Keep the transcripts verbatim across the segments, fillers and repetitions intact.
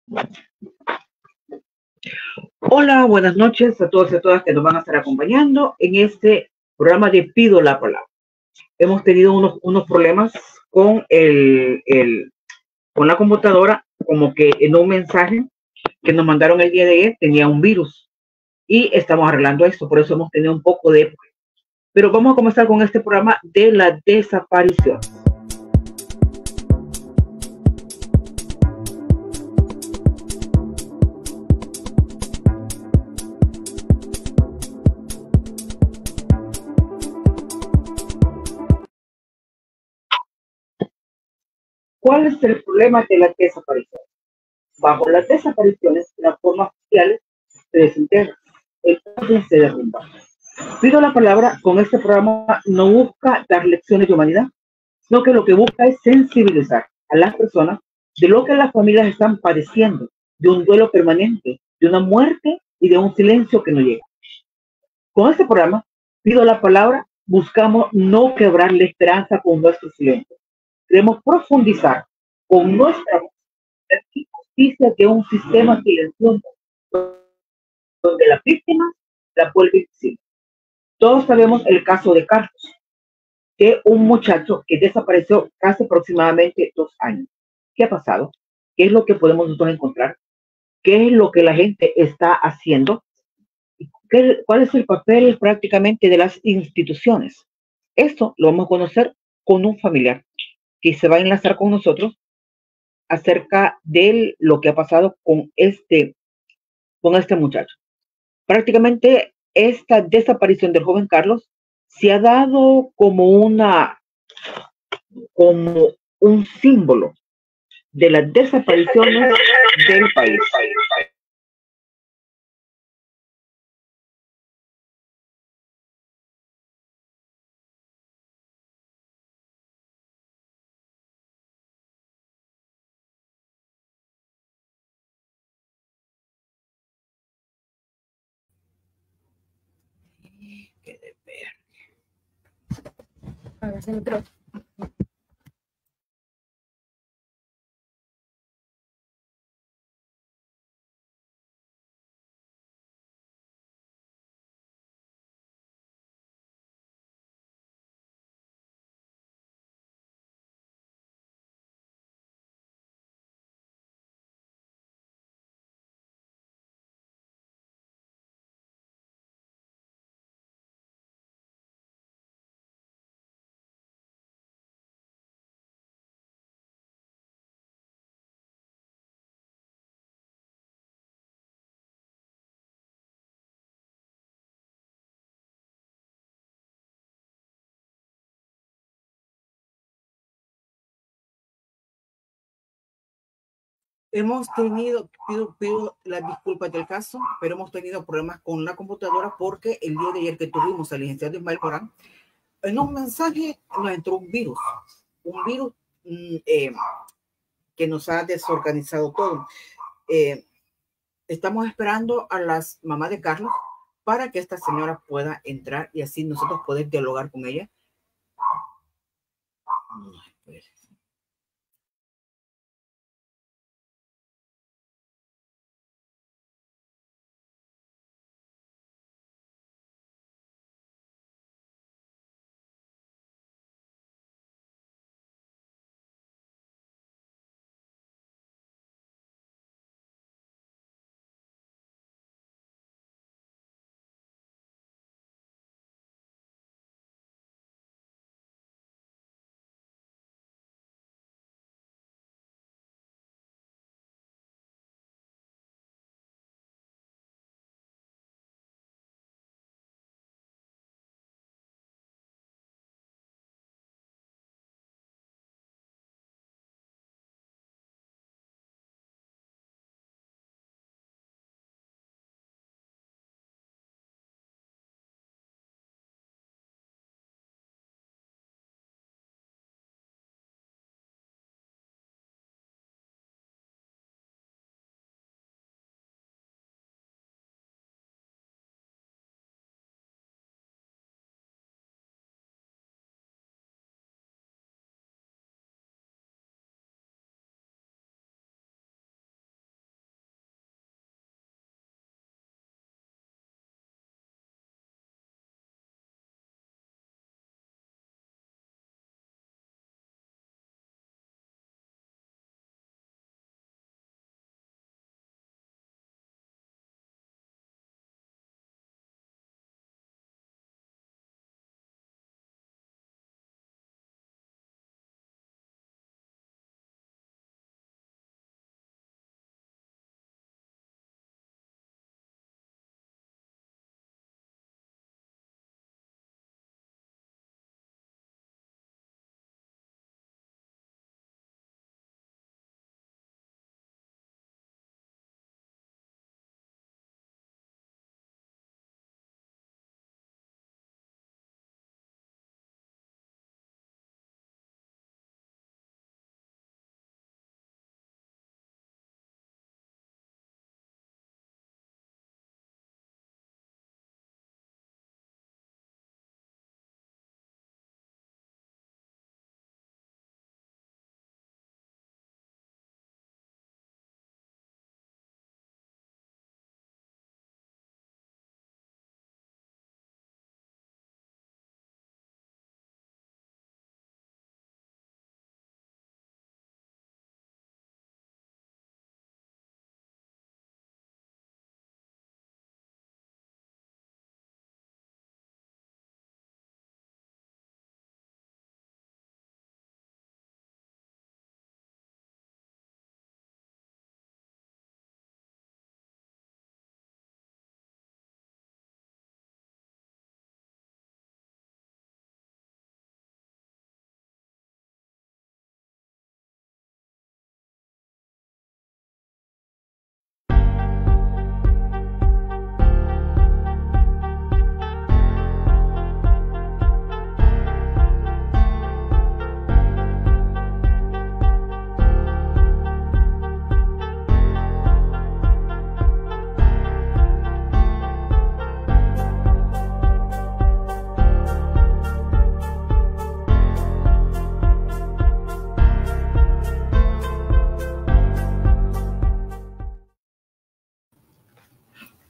Hola, buenas noches a todos y a todas que nos van a estar acompañando en este programa de Pido la Palabra. Hemos tenido unos, unos problemas con, el, el, con la computadora, como que en un mensaje que nos mandaron el día de ayer tenía un virus y estamos arreglando esto, por eso hemos tenido un poco de... Pero vamos a comenzar con este programa de la desaparición. ¿Cuál es el problema de la desaparición? Bajo las desapariciones, las formas sociales se desintegran, el orden se derrumba. Pido la palabra, con este programa no busca dar lecciones de humanidad, sino que lo que busca es sensibilizar a las personas de lo que las familias están padeciendo, de un duelo permanente, de una muerte y de un silencio que no llega. Con este programa, pido la palabra, buscamos no quebrar la esperanza con nuestro silencio. Queremos profundizar con nuestra voz la injusticia de un sistema silencioso donde la víctima la vuelve invisible. Todos sabemos el caso de Carlos, de un muchacho que desapareció hace aproximadamente dos años. ¿Qué ha pasado? ¿Qué es lo que podemos nosotros encontrar? ¿Qué es lo que la gente está haciendo? ¿Qué, ¿Cuál es el papel prácticamente de las instituciones? Esto lo vamos a conocer con un familiar que se va a enlazar con nosotros acerca de lo que ha pasado con este, con este muchacho. Prácticamente esta desaparición del joven Carlos se ha dado como una, como un símbolo de las desapariciones del país. A ver si entró. Hemos tenido, pido, pido las disculpas del caso, pero hemos tenido problemas con la computadora porque el día de ayer que tuvimos al licenciado Ismael Corán, en un mensaje nos entró un virus, un virus eh, que nos ha desorganizado todo. Eh, estamos esperando a las mamás de Carlos para que esta señora pueda entrar y así nosotros poder dialogar con ella. Ay, pues.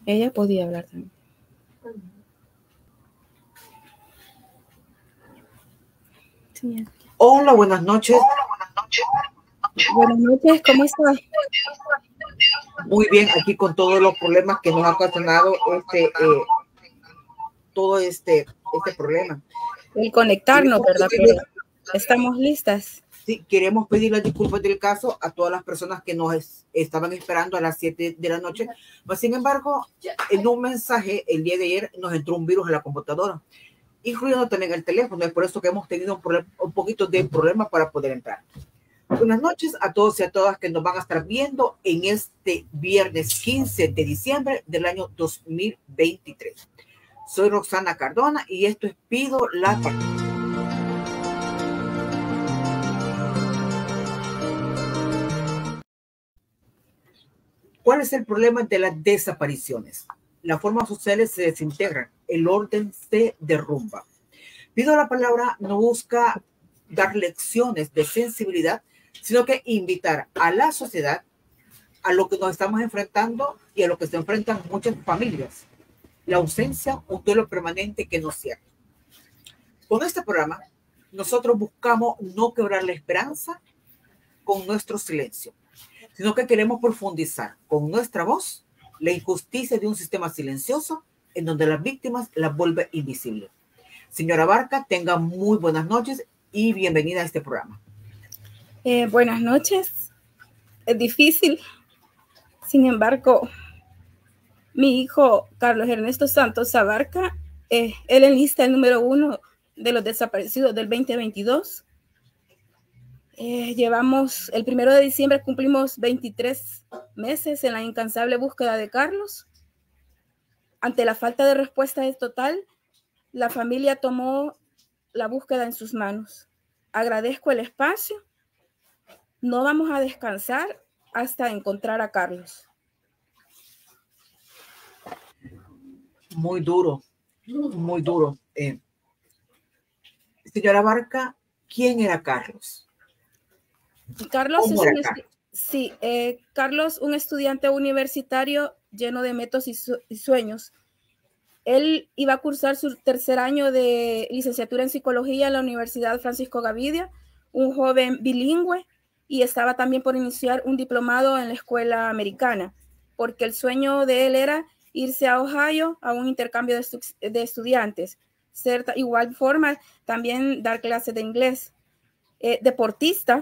Ella podía hablar también. Sí. Hola, buenas noches. Buenas noches, ¿cómo estás? Muy bien, aquí con todos los problemas que nos ha ocasionado este, eh, todo este, este problema. El conectarnos, ¿verdad? Pero estamos listas. Sí, queremos pedir las disculpas del caso a todas las personas que nos es, estaban esperando a las siete de la noche. Pero, sin embargo, en un mensaje el día de ayer nos entró un virus en la computadora, incluyendo también el teléfono. Es por eso que hemos tenido un, problem, un poquito de problema para poder entrar. Buenas noches a todos y a todas que nos van a estar viendo en este viernes quince de diciembre del año dos mil veintitrés. Soy Roxana Cardona y esto es Pido la Palabra. ¿Cuál es el problema de las desapariciones? Las formas sociales se desintegran, el orden se derrumba. Pido la Palabra no busca dar lecciones de sensibilidad, sino que invitar a la sociedad a lo que nos estamos enfrentando y a lo que se enfrentan muchas familias. La ausencia, un duelo permanente que nos cierra. Con este programa, nosotros buscamos no quebrar la esperanza con nuestro silencio, sino que queremos profundizar con nuestra voz la injusticia de un sistema silencioso en donde las víctimas las vuelve invisibles. Señora Barca, tenga muy buenas noches y bienvenida a este programa. Eh, buenas noches. Es difícil. Sin embargo, mi hijo Carlos Ernesto Santos Abarca, eh, él enlista el número uno de los desaparecidos del veinte veintidós. Eh, llevamos, el primero de diciembre cumplimos veintitrés meses en la incansable búsqueda de Carlos. Ante la falta de respuesta total, la familia tomó la búsqueda en sus manos. Agradezco el espacio. No vamos a descansar hasta encontrar a Carlos. Muy duro, muy duro. Eh, señora Barca, ¿quién era Carlos? Carlos es un, Carlos? Sí, eh, Carlos, un estudiante universitario lleno de metas y, su y sueños. Él iba a cursar su tercer año de licenciatura en psicología en la Universidad Francisco Gavidia, un joven bilingüe, y estaba también por iniciar un diplomado en la escuela americana, porque el sueño de él era irse a Ohio a un intercambio de, estu de estudiantes. Ser igual forma, también dar clases de inglés. Eh, deportista,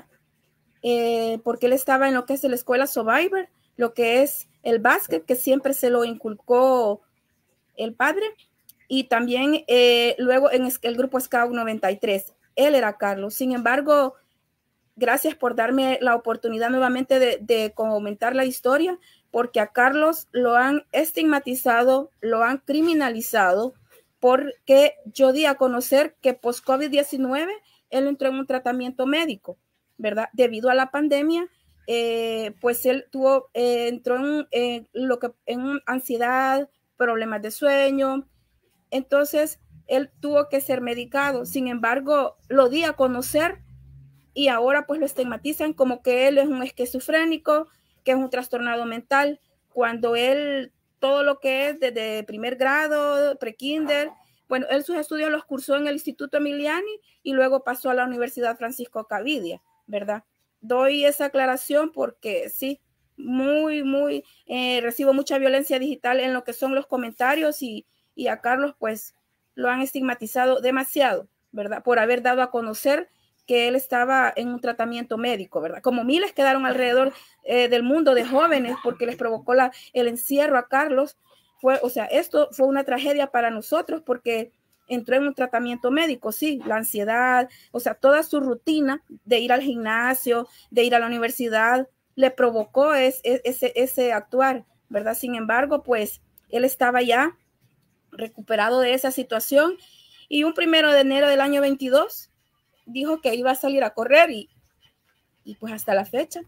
eh, porque él estaba en lo que es la escuela Survivor, lo que es el básquet, que siempre se lo inculcó el padre, y también eh, luego en el grupo Scout noventa y tres. Él era Carlos. Sin embargo, gracias por darme la oportunidad nuevamente de, de comentar la historia, porque a Carlos lo han estigmatizado, lo han criminalizado, porque yo di a conocer que post COVID diecinueve él entró en un tratamiento médico, ¿verdad? Debido a la pandemia, eh, pues él tuvo, eh, entró en, eh, lo que, en ansiedad, problemas de sueño. Entonces, él tuvo que ser medicado. Sin embargo, lo di a conocer y ahora pues lo estigmatizan como que él es un esquizofrénico, que es un trastornado mental, cuando él, todo lo que es desde primer grado, pre-kinder, bueno, él sus estudios los cursó en el Instituto Emiliani y luego pasó a la Universidad Francisco Gavidia, ¿verdad? Doy esa aclaración porque sí, muy, muy, eh, recibo mucha violencia digital en lo que son los comentarios y, y a Carlos pues lo han estigmatizado demasiado, ¿verdad? Por haber dado a conocer que él estaba en un tratamiento médico, ¿verdad? Como miles quedaron alrededor eh, del mundo de jóvenes porque les provocó la, el encierro a Carlos. Fue, o sea, esto fue una tragedia para nosotros porque entró en un tratamiento médico, sí, la ansiedad, o sea, toda su rutina de ir al gimnasio, de ir a la universidad, le provocó es, es, ese, ese actuar, ¿verdad? Sin embargo, pues él estaba ya recuperado de esa situación y un primero de enero del año veintidós dijo que iba a salir a correr y, y pues hasta la fecha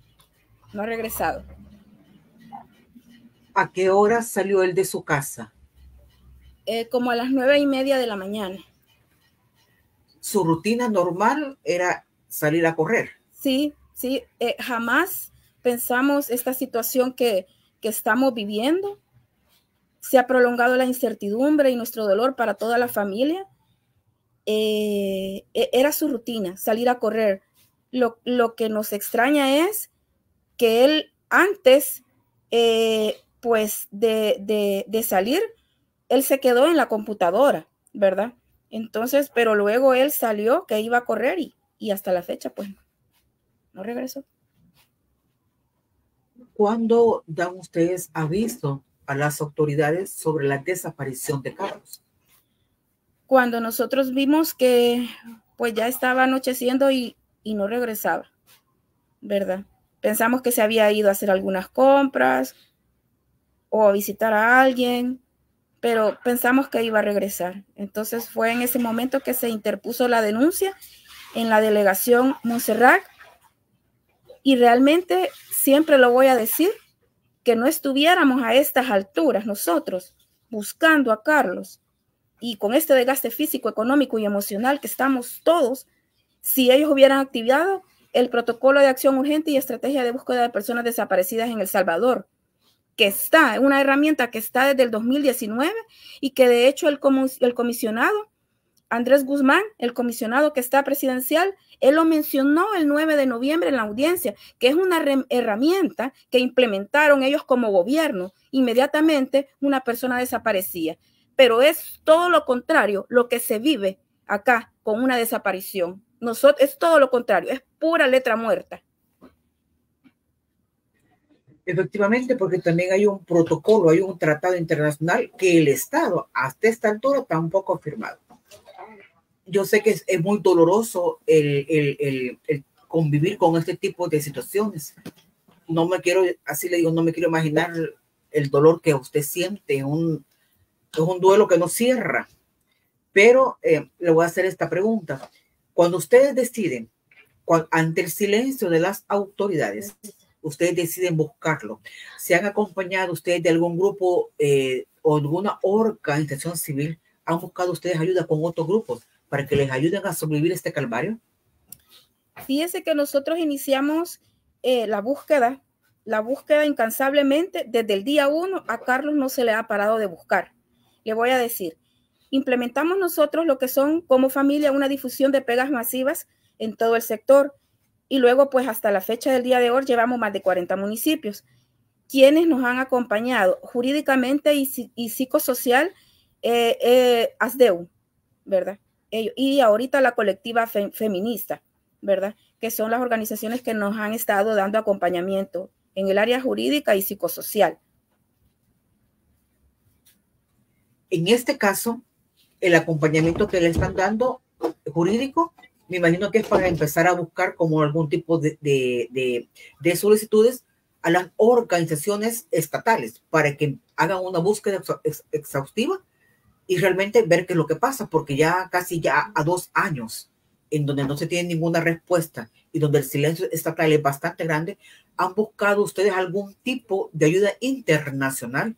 no ha regresado. ¿A qué hora salió él de su casa? Eh, como a las nueve y media de la mañana. ¿Su rutina normal era salir a correr? Sí, sí, eh, jamás pensamos esta situación que, que estamos viviendo. se ha prolongado la incertidumbre y nuestro dolor para toda la familia. Eh, era su rutina, salir a correr. Lo, lo que nos extraña es que él antes, eh, pues de, de, de salir, él se quedó en la computadora, ¿verdad? Entonces, pero luego él salió que iba a correr y, y hasta la fecha, pues, no regresó. ¿Cuándo dan ustedes aviso a las autoridades sobre la desaparición de Carlos? Cuando nosotros vimos que pues ya estaba anocheciendo y, y no regresaba, ¿verdad? Pensamos que se había ido a hacer algunas compras o a visitar a alguien, pero pensamos que iba a regresar. Entonces fue en ese momento que se interpuso la denuncia en la delegación Montserrat, y realmente siempre lo voy a decir, que no estuviéramos a estas alturas nosotros buscando a Carlos y con este desgaste físico, económico y emocional que estamos todos, si ellos hubieran activado el protocolo de acción urgente y estrategia de búsqueda de personas desaparecidas en El Salvador, que está, una herramienta que está desde el dos mil diecinueve y que de hecho el, comis el comisionado Andrés Guzmán, el comisionado que está presidencial, él lo mencionó el nueve de noviembre en la audiencia, que es una herramienta que implementaron ellos como gobierno. Inmediatamente una persona desaparecía. Pero es todo lo contrario lo que se vive acá con una desaparición. Nosotros, es todo lo contrario, es pura letra muerta. Efectivamente, porque también hay un protocolo, hay un tratado internacional que el Estado hasta esta altura tampoco ha firmado. Yo sé que es, es muy doloroso el, el, el, el convivir con este tipo de situaciones. No me quiero, así le digo, no me quiero imaginar el dolor que usted siente, un, es un duelo que no cierra. Pero eh, le voy a hacer esta pregunta. Cuando ustedes deciden, cuando, ante el silencio de las autoridades, ustedes deciden buscarlo, ¿se han acompañado ustedes de algún grupo eh, o alguna organización civil? ¿Han buscado ustedes ayuda con otros grupos para que les ayuden a sobrevivir este calvario? Fíjese que nosotros iniciamos eh, la búsqueda, la búsqueda incansablemente desde el día uno. A Carlos no se le ha parado de buscar. Le voy a decir, implementamos nosotros lo que son como familia una difusión de pegas masivas en todo el sector y luego pues hasta la fecha del día de hoy llevamos más de cuarenta municipios. Quienes nos han acompañado jurídicamente y, y psicosocial, eh, eh, ASDEU, ¿verdad? Ellos, y ahorita la colectiva fe, feminista, ¿verdad? Que son las organizaciones que nos han estado dando acompañamiento en el área jurídica y psicosocial. En este caso, el acompañamiento que le están dando jurídico, me imagino que es para empezar a buscar como algún tipo de, de, de, de solicitudes a las organizaciones estatales para que hagan una búsqueda ex, exhaustiva y realmente ver qué es lo que pasa, porque ya casi ya a dos años en donde no se tiene ninguna respuesta y donde el silencio estatal es bastante grande, ¿han buscado ustedes algún tipo de ayuda internacional?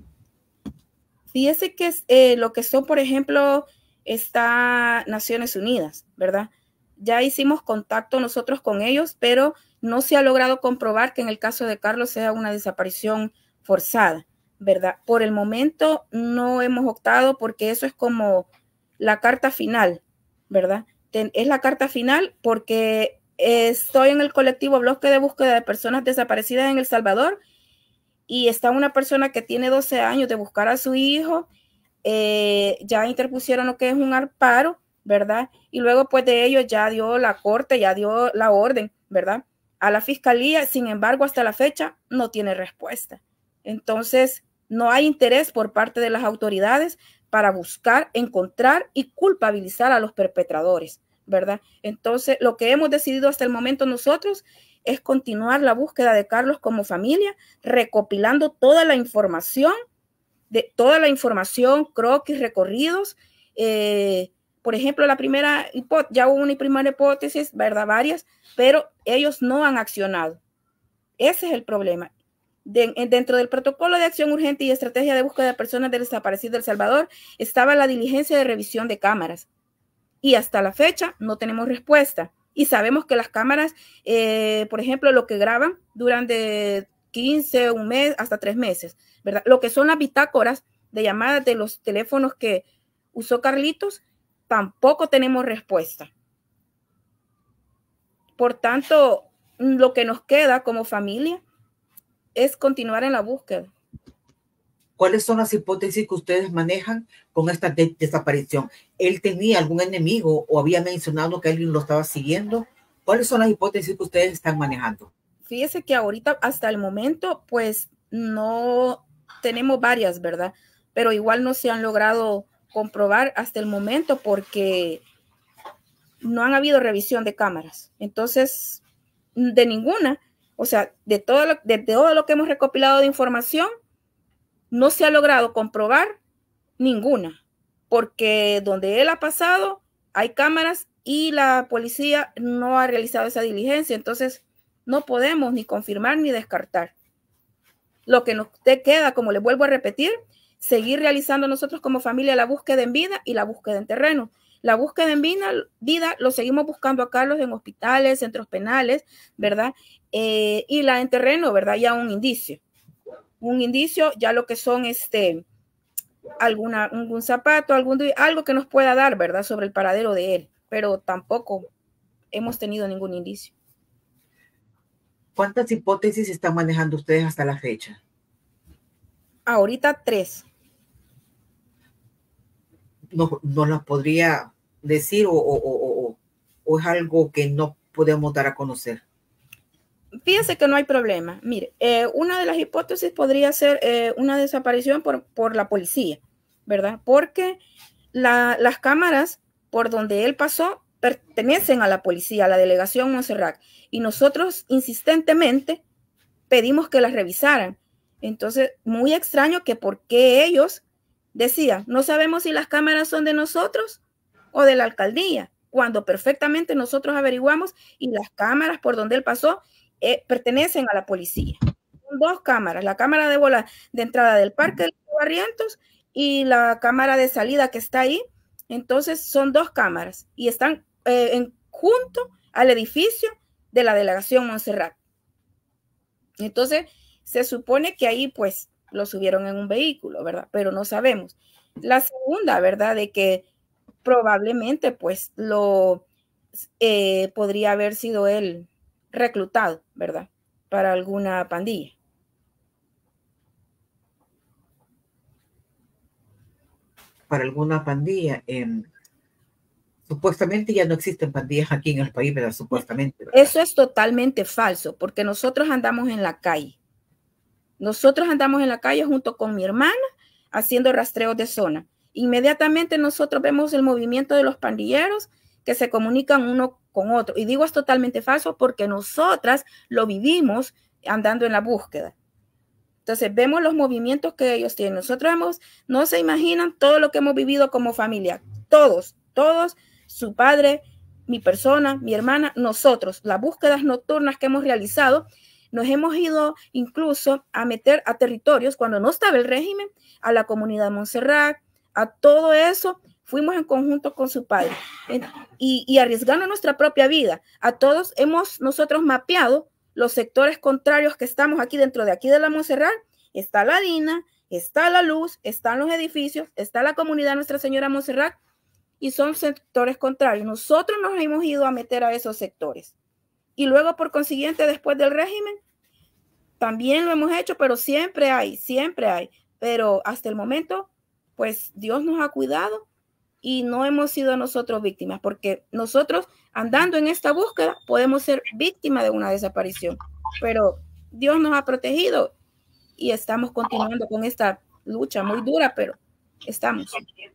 Fíjese que eh, lo que son, por ejemplo, está Naciones Unidas, ¿verdad? Ya hicimos contacto nosotros con ellos, pero no se ha logrado comprobar que en el caso de Carlos sea una desaparición forzada, ¿verdad? Por el momento no hemos optado porque eso es como la carta final, ¿verdad? Es la carta final porque estoy en el colectivo Bloque de Búsqueda de Personas Desaparecidas en El Salvador y está una persona que tiene doce años de buscar a su hijo, eh, ya interpusieron lo que es un amparo, ¿verdad? Y luego pues de ello ya dio la corte, ya dio la orden, ¿verdad? A la fiscalía, sin embargo, hasta la fecha no tiene respuesta. Entonces, no hay interés por parte de las autoridades para buscar, encontrar y culpabilizar a los perpetradores, ¿verdad? Entonces, lo que hemos decidido hasta el momento nosotros es continuar la búsqueda de Carlos como familia, recopilando toda la información, de toda la información, croquis, recorridos. Eh, por ejemplo, la primera hipótesis, ya hubo una primera hipótesis, ¿verdad? Varias, pero ellos no han accionado. Ese es el problema. De, dentro del protocolo de acción urgente y estrategia de búsqueda de personas desaparecidas de El Salvador estaba la diligencia de revisión de cámaras y hasta la fecha no tenemos respuesta y sabemos que las cámaras, eh, por ejemplo, lo que graban duran de quince, un mes hasta tres meses, ¿verdad? Lo que son las bitácoras de llamadas de los teléfonos que usó Carlitos, tampoco tenemos respuesta. Por tanto, lo que nos queda como familia es continuar en la búsqueda. ¿Cuáles son las hipótesis que ustedes manejan con esta de desaparición? ¿Él tenía algún enemigo o había mencionado que alguien lo estaba siguiendo? ¿Cuáles son las hipótesis que ustedes están manejando? Fíjese que ahorita, hasta el momento, pues no tenemos varias, ¿verdad? Pero igual no se han logrado comprobar hasta el momento porque no han habido revisión de cámaras. Entonces, de ninguna, o sea, de todo lo, de todo lo que hemos recopilado de información, no se ha logrado comprobar ninguna, porque donde él ha pasado hay cámaras y la policía no ha realizado esa diligencia. Entonces, no podemos ni confirmar ni descartar. Lo que nos queda, como les vuelvo a repetir, seguir realizando nosotros como familia la búsqueda en vida y la búsqueda en terreno. La búsqueda en vida, vida lo seguimos buscando a Carlos en hospitales, centros penales, ¿verdad? Eh, y la en terreno, ¿verdad? Ya un indicio. Un indicio, ya lo que son este, alguna, algún zapato, algún, algo que nos pueda dar, ¿verdad? Sobre el paradero de él. Pero tampoco hemos tenido ningún indicio. ¿Cuántas hipótesis están manejando ustedes hasta la fecha? Ahorita tres. ¿No, no las podría decir o, o, o, o es algo que no podemos dar a conocer? Fíjese que no hay problema. Mire, eh, una de las hipótesis podría ser eh, una desaparición por, por la policía, ¿verdad? Porque la, las cámaras por donde él pasó pertenecen a la policía, a la delegación Montserrat, y nosotros insistentemente pedimos que las revisaran. Entonces, muy extraño que por qué ellos decían, no sabemos si las cámaras son de nosotros o de la alcaldía, cuando perfectamente nosotros averiguamos y las cámaras por donde él pasó eh, pertenecen a la policía. Son dos cámaras, la cámara de bola de entrada del Parque de los Barrientos y la cámara de salida que está ahí. Entonces son dos cámaras y están eh, en, junto al edificio de la delegación Montserrat. Entonces se supone que ahí pues lo subieron en un vehículo, ¿verdad? Pero no sabemos. La segunda, ¿verdad? De que probablemente pues lo eh, podría haber sido él reclutado, ¿verdad? Para alguna pandilla. Para alguna pandilla. Eh, supuestamente ya no existen pandillas aquí en el país, ¿verdad? Supuestamente. ¿verdad? Eso es totalmente falso, porque nosotros andamos en la calle. Nosotros andamos en la calle junto con mi hermana haciendo rastreos de zona. Inmediatamente nosotros vemos el movimiento de los pandilleros que se comunican uno con otro. Y digo es totalmente falso porque nosotras lo vivimos andando en la búsqueda. Entonces vemos los movimientos que ellos tienen. Nosotros hemos, no se imaginan todo lo que hemos vivido como familia. Todos, todos, su padre, mi persona, mi hermana, nosotros, las búsquedas nocturnas que hemos realizado, nos hemos ido incluso a meter a territorios cuando no estaba el régimen, a la comunidad de Montserrat, a todo eso, fuimos en conjunto con su padre y, y arriesgando nuestra propia vida. A todos hemos nosotros mapeado los sectores contrarios que estamos aquí dentro de aquí de la Montserrat. Está la Dina, está la Luz, están los edificios, está la comunidad Nuestra Señora Montserrat y son sectores contrarios. Nosotros nos hemos ido a meter a esos sectores. Y luego, por consiguiente, después del régimen, también lo hemos hecho, pero siempre hay, siempre hay. Pero hasta el momento, pues Dios nos ha cuidado y no hemos sido nosotros víctimas, porque nosotros andando en esta búsqueda podemos ser víctimas de una desaparición. Pero Dios nos ha protegido y estamos continuando con esta lucha muy dura, pero estamos.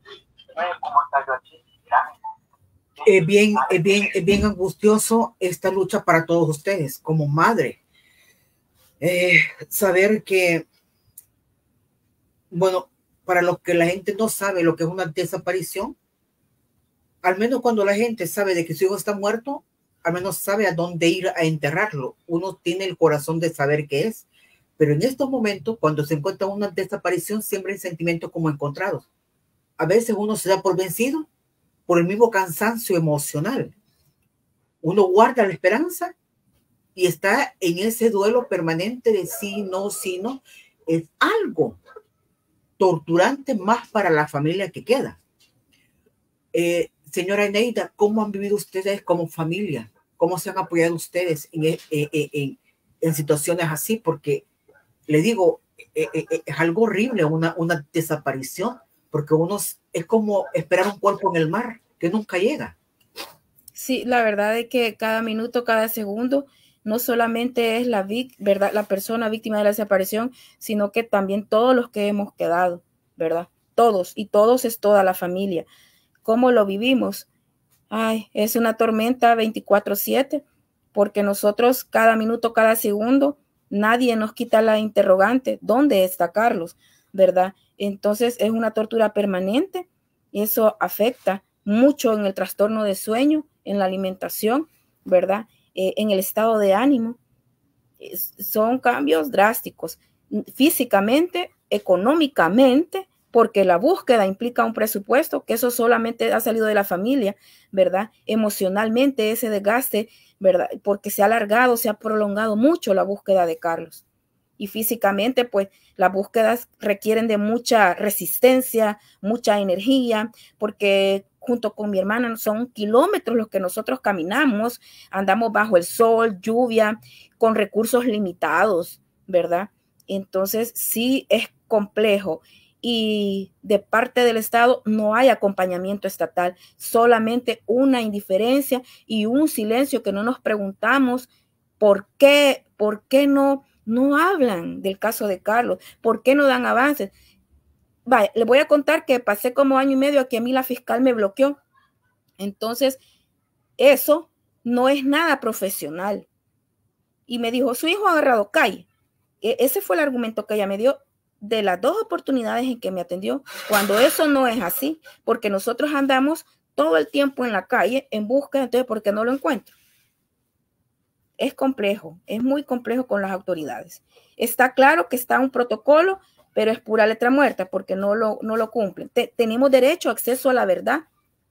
Es bien, es bien, es bien angustioso esta lucha para todos ustedes como madre. Eh, saber que, bueno, para los que la gente no sabe lo que es una desaparición, al menos cuando la gente sabe de que su hijo está muerto, al menos sabe a dónde ir a enterrarlo. Uno tiene el corazón de saber qué es. Pero en estos momentos, cuando se encuentra una desaparición, siempre hay sentimientos como encontrados. A veces uno se da por vencido por el mismo cansancio emocional. Uno guarda la esperanza y está en ese duelo permanente de sí, no, sí, no. Es algo torturante más para la familia que queda. Eh, señora Eneida, ¿cómo han vivido ustedes como familia? ¿Cómo se han apoyado ustedes en, en, en, en situaciones así? Porque le digo, eh, eh, es algo horrible una, una desaparición, porque uno es como esperar un cuerpo en el mar que nunca llega. Sí, la verdad es que cada minuto, cada segundo, no solamente es la, ¿verdad? la persona víctima de la desaparición, sino que también todos los que hemos quedado, ¿verdad? Todos, y todos es toda la familia. ¿Cómo lo vivimos? Ay, es una tormenta veinticuatro siete, porque nosotros cada minuto, cada segundo, nadie nos quita la interrogante, ¿dónde está Carlos? ¿Verdad? Entonces es una tortura permanente y eso afecta mucho en el trastorno de sueño, en la alimentación, ¿verdad? Eh, en el estado de ánimo. Es, son cambios drásticos, físicamente, económicamente, porque la búsqueda implica un presupuesto, que eso solamente ha salido de la familia, ¿verdad? Emocionalmente ese desgaste, ¿verdad? Porque se ha alargado, se ha prolongado mucho la búsqueda de Carlos. Y físicamente, pues, las búsquedas requieren de mucha resistencia, mucha energía, porque junto con mi hermana son kilómetros los que nosotros caminamos, andamos bajo el sol, lluvia, con recursos limitados, ¿verdad? Entonces, sí es complejo. Y de parte del Estado no hay acompañamiento estatal, solamente una indiferencia y un silencio que no nos preguntamos por qué, por qué no, no hablan del caso de Carlos, por qué no dan avances. Vaya, les voy a contar que pasé como año y medio aquí, a mí la fiscal me bloqueó. Entonces, eso no es nada profesional. Y me dijo, su hijo ha agarrado calle. E- ese fue el argumento que ella me dio de las dos oportunidades en que me atendió, cuando eso no es así, porque nosotros andamos todo el tiempo en la calle en busca, entonces, ¿por qué no lo encuentro? Es complejo, es muy complejo con las autoridades. Está claro que está un protocolo, pero es pura letra muerta porque no lo, no lo cumplen. Te, tenemos derecho a acceso a la verdad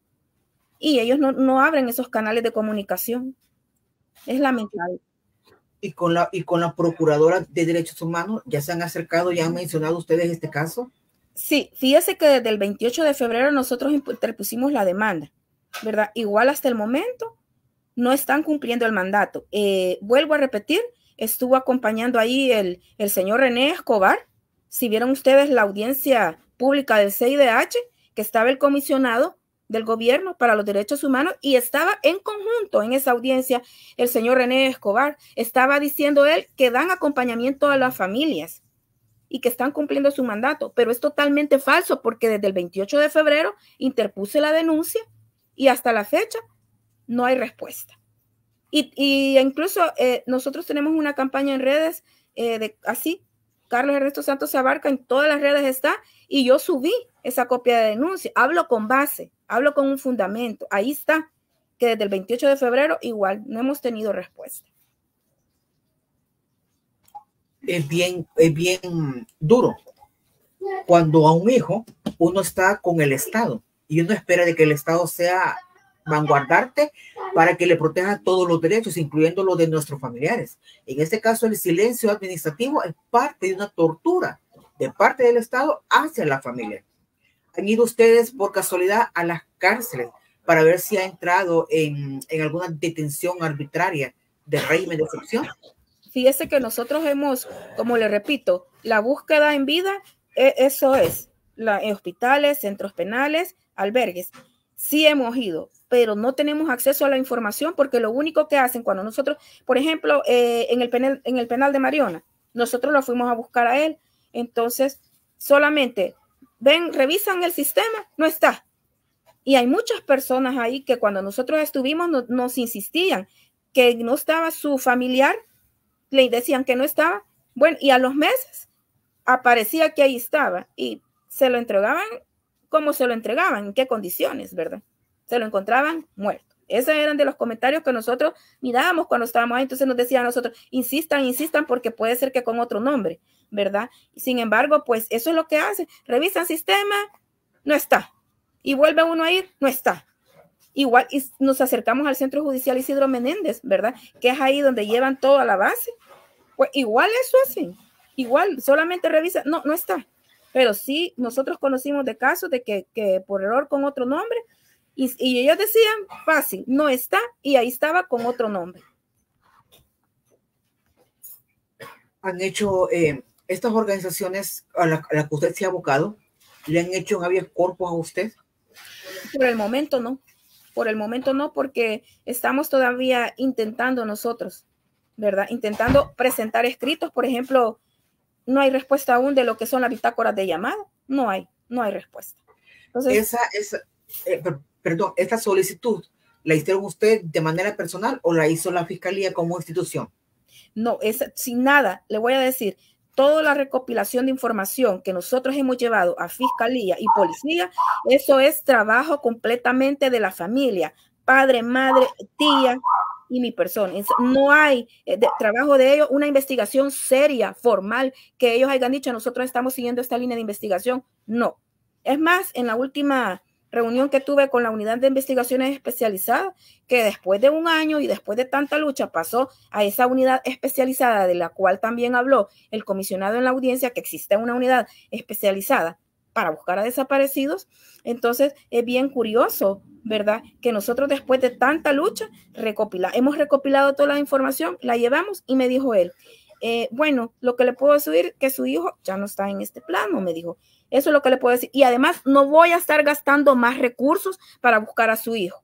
y ellos no, no abren esos canales de comunicación. Es lamentable. Y con la y con la Procuradora de Derechos Humanos, ¿ya se han acercado, ya han mencionado ustedes este caso? Sí, fíjese que desde el veintiocho de febrero nosotros interpusimos la demanda, ¿verdad? Igual hasta el momento no están cumpliendo el mandato. Eh, vuelvo a repetir, estuvo acompañando ahí el, el señor René Escobar. Si vieron ustedes la audiencia pública del C I D H, que estaba el comisionado del gobierno para los derechos humanos y estaba en conjunto en esa audiencia el señor René Escobar. Estaba diciendo él que dan acompañamiento a las familias y que están cumpliendo su mandato, pero es totalmente falso porque desde el veintiocho de febrero interpuse la denuncia y hasta la fecha no hay respuesta. Y, y incluso eh, nosotros tenemos una campaña en redes eh, de así, Carlos Ernesto Santos se abarca, en todas las redes está, y yo subí esa copia de denuncia. Hablo con base, hablo con un fundamento. Ahí está, que desde el veintiocho de febrero igual no hemos tenido respuesta. Es bien, es bien duro. Cuando a un hijo uno está con el Estado y uno espera de que el Estado sea vanguardarte para que le proteja todos los derechos, incluyendo los de nuestros familiares. En este caso, el silencio administrativo es parte de una tortura de parte del Estado hacia la familia. ¿Han ido ustedes por casualidad a las cárceles para ver si ha entrado en, en alguna detención arbitraria de régimen de excepción? Fíjese que nosotros hemos, como le repito, la búsqueda en vida, eso es, la, en hospitales, centros penales, albergues. Sí hemos ido, pero no tenemos acceso a la información porque lo único que hacen cuando nosotros, por ejemplo, eh, en, el penal, en el penal de Mariona, nosotros lo fuimos a buscar a él, entonces solamente ven, revisan el sistema, no está. Y hay muchas personas ahí que cuando nosotros estuvimos no, nos insistían que no estaba su familiar, le decían que no estaba, bueno, y a los meses aparecía que ahí estaba y se lo entregaban. ¿Cómo se lo entregaban? ¿En qué condiciones, verdad? Se lo encontraban muerto. Esos eran de los comentarios que nosotros mirábamos cuando estábamos ahí. Entonces nos decían a nosotros, insistan, insistan, porque puede ser que con otro nombre, ¿verdad? Sin embargo, pues eso es lo que hacen. Revisan sistema, no está. Y vuelve uno a ir, no está. Igual y nos acercamos al Centro Judicial Isidro Menéndez, ¿verdad? Que es ahí donde llevan todo a la base. Pues igual eso hacen. Igual, solamente revisan, no, no está. Pero sí, nosotros conocimos de casos de que, que por error con otro nombre, y, y ellos decían, fácil, no está, y ahí estaba con otro nombre. Han hecho, eh, estas organizaciones a las la que usted se ha abocado, ¿le han hecho un habeas corpus a usted? Por el momento no, por el momento no, porque estamos todavía intentando nosotros, ¿verdad? Intentando presentar escritos, por ejemplo, no hay respuesta aún de lo que son las bitácoras de llamada, no hay, no hay respuesta. Entonces, esa, esa eh, perdón, esta solicitud, ¿la hicieron usted de manera personal o la hizo la Fiscalía como institución? No, es sin nada, le voy a decir, toda la recopilación de información que nosotros hemos llevado a Fiscalía y Policía, eso es trabajo completamente de la familia, padre, madre, tía y mi persona. No hay eh, de, trabajo de ellos, una investigación seria, formal, que ellos hayan dicho, nosotros estamos siguiendo esta línea de investigación. No. Es más, en la última reunión que tuve con la unidad de investigaciones especializadas, que después de un año y después de tanta lucha pasó a esa unidad especializada de la cual también habló el comisionado en la audiencia, que existe una unidad especializada para buscar a desaparecidos. Entonces es bien curioso, ¿verdad? Que nosotros después de tanta lucha recopila, hemos recopilado toda la información, la llevamos y me dijo él, eh, bueno, lo que le puedo decir que su hijo ya no está en este plano, me dijo. Eso es lo que le puedo decir. Y además no voy a estar gastando más recursos para buscar a su hijo.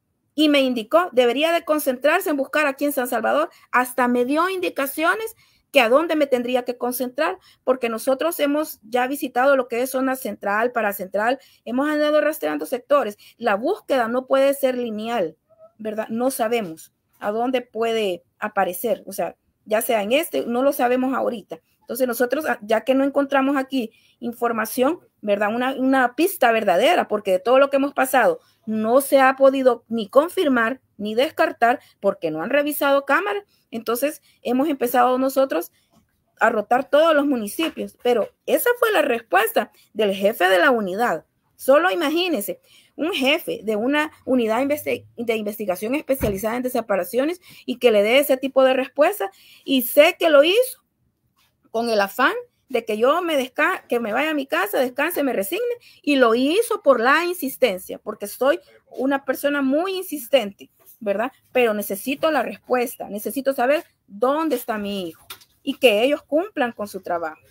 Y me indicó, debería de concentrarse en buscar aquí en San Salvador. Hasta me dio indicaciones que a dónde me tendría que concentrar, porque nosotros hemos ya visitado lo que es zona central, para central, hemos andado rastreando sectores. La búsqueda no puede ser lineal, ¿verdad? No sabemos a dónde puede aparecer, o sea, ya sea en este, no lo sabemos ahorita. Entonces nosotros, ya que no encontramos aquí información, ¿verdad? Una, una pista verdadera, porque de todo lo que hemos pasado no se ha podido ni confirmar ni descartar porque no han revisado cámaras. Entonces hemos empezado nosotros a rotar todos los municipios, pero esa fue la respuesta del jefe de la unidad. Solo imagínense, un jefe de una unidad de investigación especializada en desapariciones y que le dé ese tipo de respuesta, y sé que lo hizo con el afán de que yo me desca que me vaya a mi casa, descanse, me resigne, y lo hizo por la insistencia, porque soy una persona muy insistente, ¿verdad? Pero necesito la respuesta, necesito saber dónde está mi hijo y que ellos cumplan con su trabajo.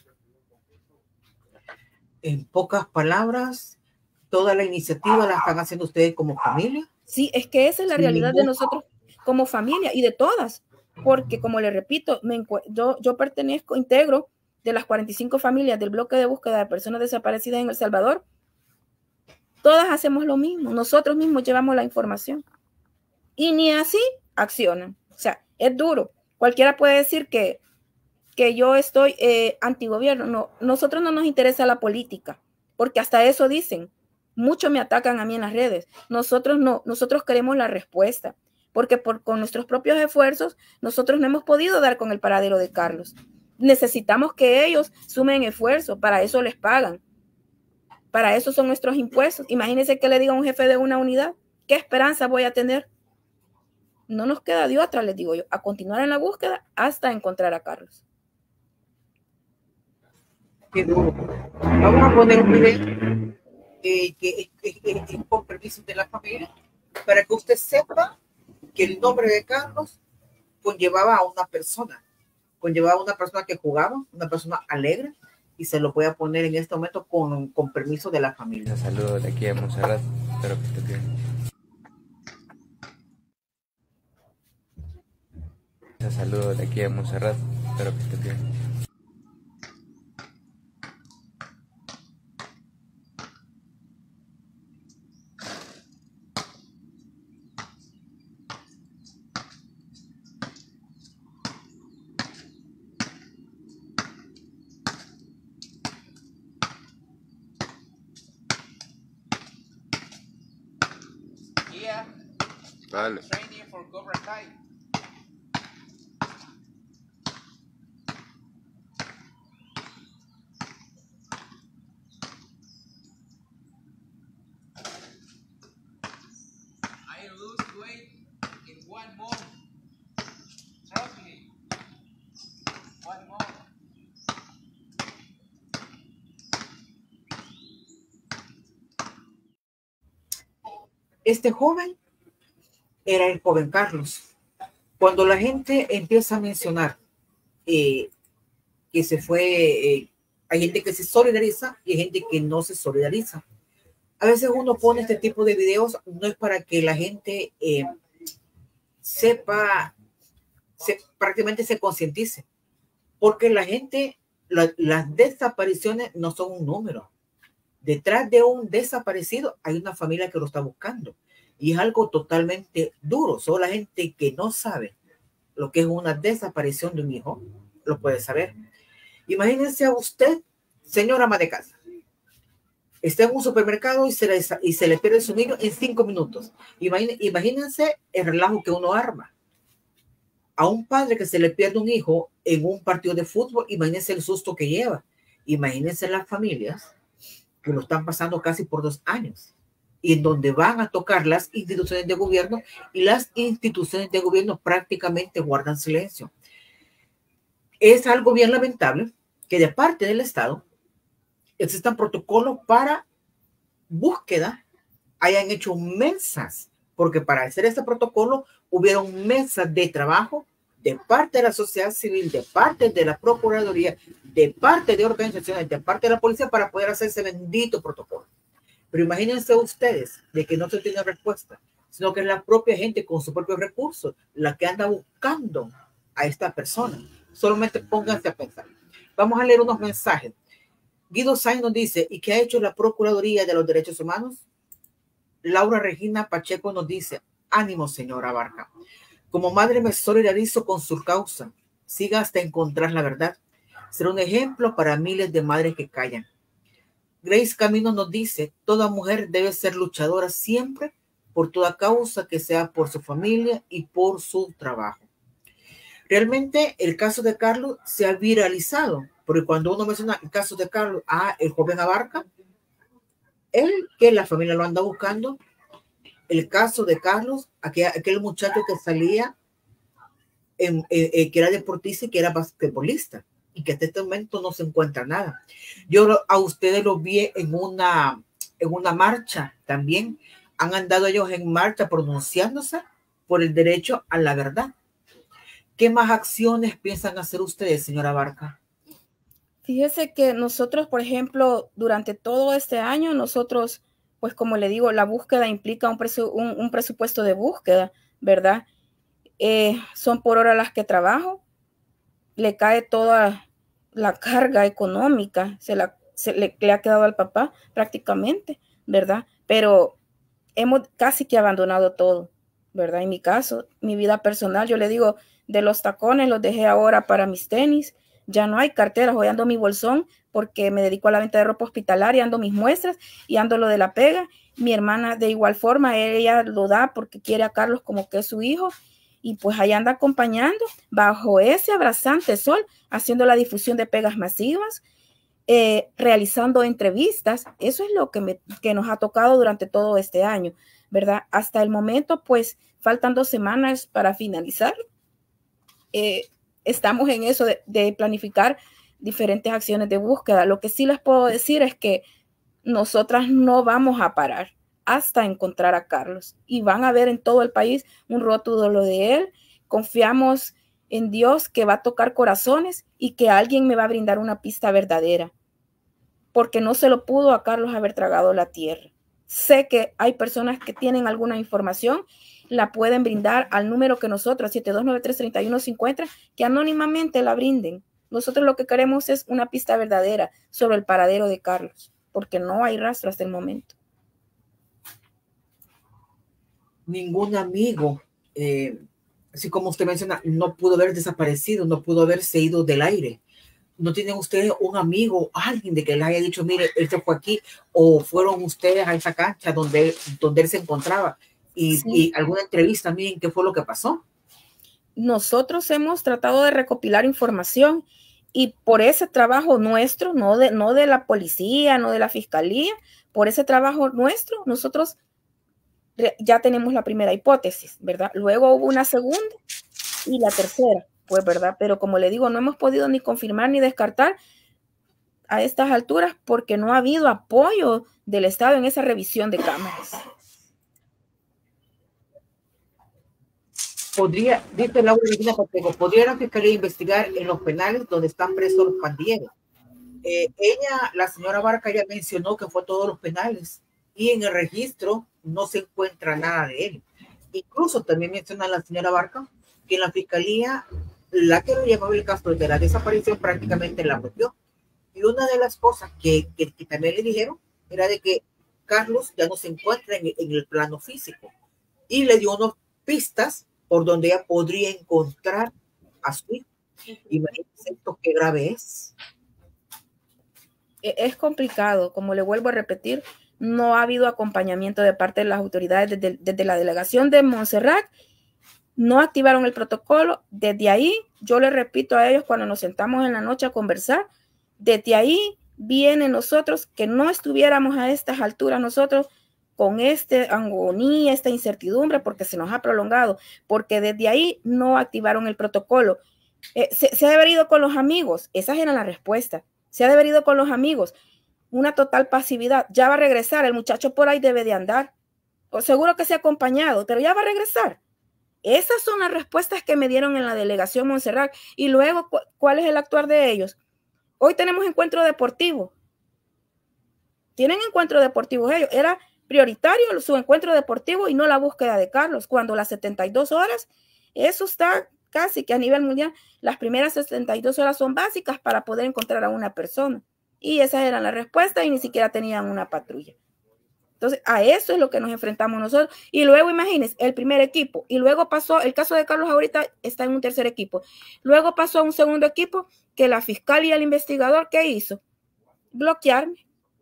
En pocas palabras, toda la iniciativa la están haciendo ustedes como familia. Sí, es que esa es la sí, realidad ningún... de nosotros como familia y de todas, porque como le repito, me yo, yo pertenezco, integro de las cuarenta y cinco familias del bloque de búsqueda de personas desaparecidas en El Salvador. Todas hacemos lo mismo, nosotros mismos llevamos la información y ni así accionan. O sea, es duro. Cualquiera puede decir que, que yo estoy eh, antigobierno. No, nosotros no nos interesa la política, porque hasta eso dicen. Muchos me atacan a mí en las redes. Nosotros no, nosotros queremos la respuesta, porque por, con nuestros propios esfuerzos nosotros no hemos podido dar con el paradero de Carlos. Necesitamos que ellos sumen esfuerzo, para eso les pagan. Para eso son nuestros impuestos. Imagínense que le diga a un jefe de una unidad, ¿qué esperanza voy a tener? No nos queda de otra, les digo yo, a continuar en la búsqueda hasta encontrar a Carlos. Qué duro. Vamos a poner un video eh, que es, es, es, es con permiso de la familia, para que usted sepa que el nombre de Carlos conllevaba a una persona, conllevaba a una persona que jugaba, una persona alegre, y se lo voy a poner en este momento con, con permiso de la familia. Saludos de aquí a Montserrat, espero que esté bien. Saludos de aquí a Montserrat, espero que esté bien. Vale. I lose weight in one month. Trust me. One month. Este joven era el joven Carlos. Cuando la gente empieza a mencionar eh, que se fue, eh, hay gente que se solidariza y hay gente que no se solidariza. A veces uno pone este tipo de videos, no es para que la gente eh, sepa, se, prácticamente se concientice, porque la gente, la, las desapariciones no son un número. Detrás de un desaparecido hay una familia que lo está buscando y es algo totalmente duro. Solo la gente que no sabe lo que es una desaparición de un hijo lo puede saber. Imagínense a usted, señora ama de casa, está en un supermercado y se le, y se le pierde su niño en cinco minutos. Imagínense, imagínense el relajo que uno arma. A un padre que se le pierde un hijo en un partido de fútbol, imagínense el susto que lleva. Imagínense las familias que lo están pasando casi por dos años y en donde van a tocar las instituciones de gobierno y las instituciones de gobierno prácticamente guardan silencio. Es algo bien lamentable que de parte del Estado existan protocolos para búsqueda, hayan hecho mesas, porque para hacer este protocolo hubieron mesas de trabajo de parte de la sociedad civil, de parte de la Procuraduría, de parte de organizaciones, de parte de la policía para poder hacer ese bendito protocolo. Pero imagínense ustedes de que no se tiene respuesta, sino que es la propia gente con sus propios recursos la que anda buscando a esta persona. Solamente pónganse a pensar. Vamos a leer unos mensajes. Guido Sainz nos dice, ¿y qué ha hecho la Procuraduría de los Derechos Humanos? Laura Regina Pacheco nos dice, ánimo, señora Barca. Como madre me solidarizo con su causa. Siga hasta encontrar la verdad. Será un ejemplo para miles de madres que callan. Grace Camino nos dice, toda mujer debe ser luchadora siempre por toda causa que sea por su familia y por su trabajo. Realmente el caso de Carlos se ha viralizado, porque cuando uno menciona el caso de Carlos, ah, el joven Abarca, él que la familia lo anda buscando, el caso de Carlos, aquel, aquel muchacho que salía, en, eh, eh, que era deportista y que era basquetbolista, y que hasta este momento no se encuentra nada. Yo a ustedes los vi en una, en una marcha también, han andado ellos en marcha pronunciándose por el derecho a la verdad. ¿Qué más acciones piensan hacer ustedes, señora Barca? Fíjese que nosotros, por ejemplo, durante todo este año, nosotros, pues como le digo, la búsqueda implica un, presu un, un presupuesto de búsqueda, ¿verdad? Eh, son por hora las que trabajo, le cae toda la carga económica, se, la, se le, le ha quedado al papá prácticamente, ¿verdad? Pero hemos casi que abandonado todo, ¿verdad? En mi caso, mi vida personal, yo le digo, de los tacones los dejé ahora para mis tenis, ya no hay carteras, hoy ando mi bolsón porque me dedico a la venta de ropa hospitalaria, ando mis muestras y ando lo de la pega. Mi hermana de igual forma, ella lo da porque quiere a Carlos como que es su hijo y pues allá anda acompañando bajo ese abrasante sol, haciendo la difusión de pegas masivas, eh, realizando entrevistas. Eso es lo que, me, que nos ha tocado durante todo este año, ¿verdad? Hasta el momento, pues faltan dos semanas para finalizar. Eh, estamos en eso de, de planificar diferentes acciones de búsqueda. Lo que sí les puedo decir es que nosotras no vamos a parar hasta encontrar a Carlos y van a ver en todo el país un rótulo de él. Confiamos en Dios que va a tocar corazones y que alguien me va a brindar una pista verdadera, porque no se lo pudo a Carlos haber tragado la tierra. Sé que hay personas que tienen alguna información, la pueden brindar al número que nosotros, siete dos nueve tres, tres uno cinco cero, que anónimamente la brinden. Nosotros lo que queremos es una pista verdadera sobre el paradero de Carlos, porque no hay rastro hasta el momento. Ningún amigo, eh, así como usted menciona, no pudo haber desaparecido, no pudo haberse ido del aire. ¿No tienen ustedes un amigo, alguien de que les haya dicho, mire, él se fue aquí, o fueron ustedes a esa cancha donde, donde él se encontraba? Y, sí. y alguna entrevista, miren, ¿qué fue lo que pasó? Nosotros hemos tratado de recopilar información y por ese trabajo nuestro, no de, no de la policía, no de la fiscalía, por ese trabajo nuestro, nosotros ya tenemos la primera hipótesis, ¿verdad? Luego hubo una segunda y la tercera, pues, ¿verdad? Pero como le digo, no hemos podido ni confirmar ni descartar a estas alturas porque no ha habido apoyo del Estado en esa revisión de cámaras. podría, dice Laura Regina Pacheco, podría la fiscalía investigar en los penales donde están presos los pandilleros. Eh, ella, la señora Barca, ya mencionó que fue a todos los penales y en el registro no se encuentra nada de él. Incluso también menciona la señora Barca que en la fiscalía, la que lo llamaba el caso de la desaparición prácticamente la bloqueó. Y una de las cosas que, que, que también le dijeron era de que Carlos ya no se encuentra en, en el plano físico y le dio unas pistas por donde ella podría encontrar a su hijo. Imagínense esto, qué grave es. Es complicado, como le vuelvo a repetir, no ha habido acompañamiento de parte de las autoridades desde, desde la delegación de Montserrat, no activaron el protocolo. Desde ahí, yo le repito a ellos cuando nos sentamos en la noche a conversar, desde ahí viene nosotros que no estuviéramos a estas alturas nosotros con esta agonía, esta incertidumbre, porque se nos ha prolongado, porque desde ahí no activaron el protocolo. Eh, se, se ha devenido con los amigos, esas eran las respuestas. Se ha devenido con los amigos, una total pasividad. Ya va a regresar, el muchacho por ahí debe de andar, o seguro que se ha acompañado, pero ya va a regresar. Esas son las respuestas que me dieron en la delegación Montserrat. Y luego, ¿cuál es el actuar de ellos? Hoy tenemos encuentro deportivo. Tienen encuentro deportivo ellos. Era prioritario su encuentro deportivo y no la búsqueda de Carlos, cuando las setenta y dos horas, eso está casi que a nivel mundial, las primeras setenta y dos horas son básicas para poder encontrar a una persona. Y esas eran las respuestas y ni siquiera tenían una patrulla. Entonces, a eso es lo que nos enfrentamos nosotros. Y luego, imagínense, el primer equipo. Y luego pasó, el caso de Carlos ahorita está en un tercer equipo. Luego pasó a un segundo equipo que la fiscal y el investigador, ¿qué hizo? Bloquearme.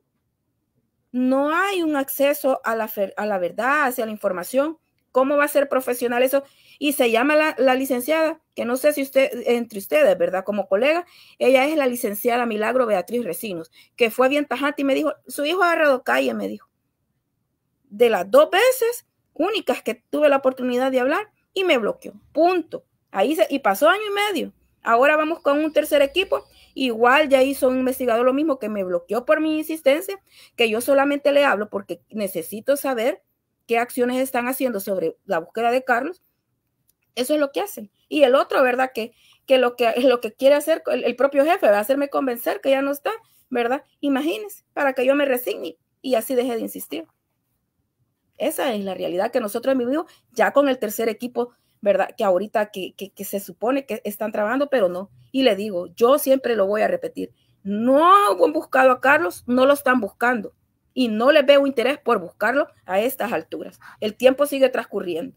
No hay un acceso a la, a la verdad, hacia la información. ¿Cómo va a ser profesional eso? Y se llama la, la licenciada, que no sé si usted, entre ustedes, ¿verdad? Como colega, ella es la licenciada Milagro Beatriz Recinos, que fue bien tajante y me dijo, su hijo ha agarrado calle, me dijo. De las dos veces únicas que tuve la oportunidad de hablar y me bloqueó, punto. Ahí se, y pasó año y medio. Ahora vamos con un tercer equipo. Igual ya hizo un investigador lo mismo, que me bloqueó por mi insistencia, que yo solamente le hablo porque necesito saber qué acciones están haciendo sobre la búsqueda de Carlos. Eso es lo que hacen. Y el otro, ¿verdad? Que, que, lo, que lo que quiere hacer el, el propio jefe, va a hacerme convencer que ya no está, ¿verdad? Imagínense, para que yo me resigne y así deje de insistir. Esa es la realidad que nosotros vivimos ya con el tercer equipo, ¿verdad? Que ahorita que, que, que se supone que están trabajando, pero no. Y le digo, yo siempre lo voy a repetir, no han buscado a Carlos, no lo están buscando. Y no les veo interés por buscarlo a estas alturas. El tiempo sigue transcurriendo.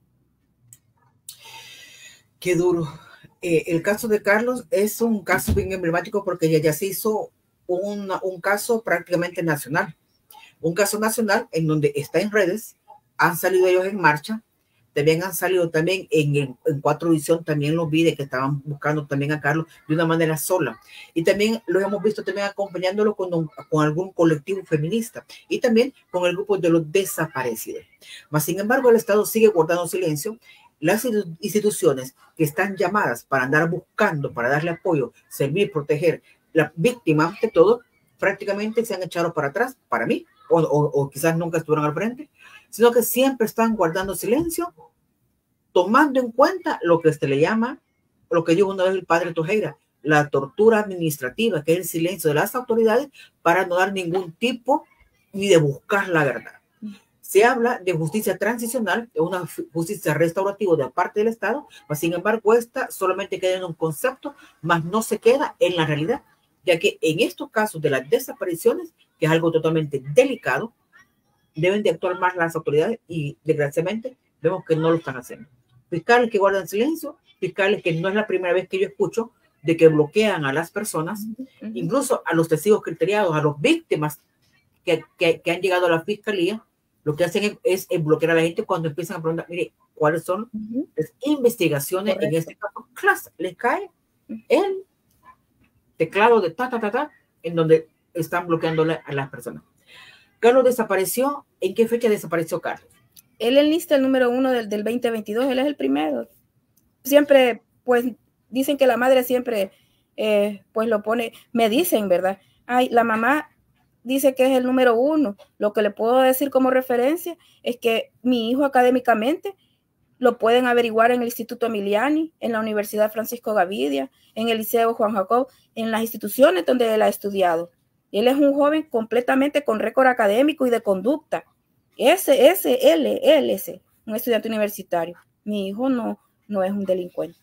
Qué duro. Eh, el caso de Carlos es un caso bien emblemático porque ya, ya se hizo un, un caso prácticamente nacional. Un caso nacional en donde está en redes, han salido ellos en marcha, también han salido también en, en, en Cuatro Visión, también los vi de que estaban buscando también a Carlos de una manera sola. Y también lo hemos visto también acompañándolo con, un, con algún colectivo feminista y también con el grupo de los desaparecidos. Mas, sin embargo, el Estado sigue guardando silencio. Las instituciones que están llamadas para andar buscando, para darle apoyo, servir, proteger las víctimas de todo, prácticamente se han echado para atrás, para mí, o, o, o quizás nunca estuvieron al frente, sino que siempre están guardando silencio, tomando en cuenta lo que se le llama, lo que dijo una vez el padre Tojeira, la tortura administrativa, que es el silencio de las autoridades para no dar ningún tipo ni de buscar la verdad. Se habla de justicia transicional, de una justicia restaurativa de parte del Estado, mas sin embargo esta solamente queda en un concepto, mas no se queda en la realidad, ya que en estos casos de las desapariciones, que es algo totalmente delicado, deben de actuar más las autoridades y desgraciadamente vemos que no lo están haciendo. Fiscales que guardan silencio, fiscales que no es la primera vez que yo escucho de que bloquean a las personas, uh-huh. Incluso a los testigos criteriados, a las víctimas que, que, que han llegado a la fiscalía, lo que hacen es, es bloquear a la gente cuando empiezan a preguntar, mire, ¿cuáles son uh-huh. las investigaciones? Correcto. En este caso, clase, les cae el teclado de ta, ta, ta, ta, en donde están bloqueando a las personas. Carlos desapareció. ¿En qué fecha desapareció Carlos? Él enlista el número uno del, del veinte veintidós, él es el primero. Siempre, pues, dicen que la madre siempre, eh, pues, lo pone, me dicen, ¿verdad? Ay, la mamá dice que es el número uno. Lo que le puedo decir como referencia es que mi hijo académicamente lo pueden averiguar en el Instituto Emiliani, en la Universidad Francisco Gavidia, en el Liceo Juan Jacob, en las instituciones donde él ha estudiado. Él es un joven completamente con récord académico y de conducta. Ese, ese, él, él, ese, un estudiante universitario. Mi hijo no, no es un delincuente.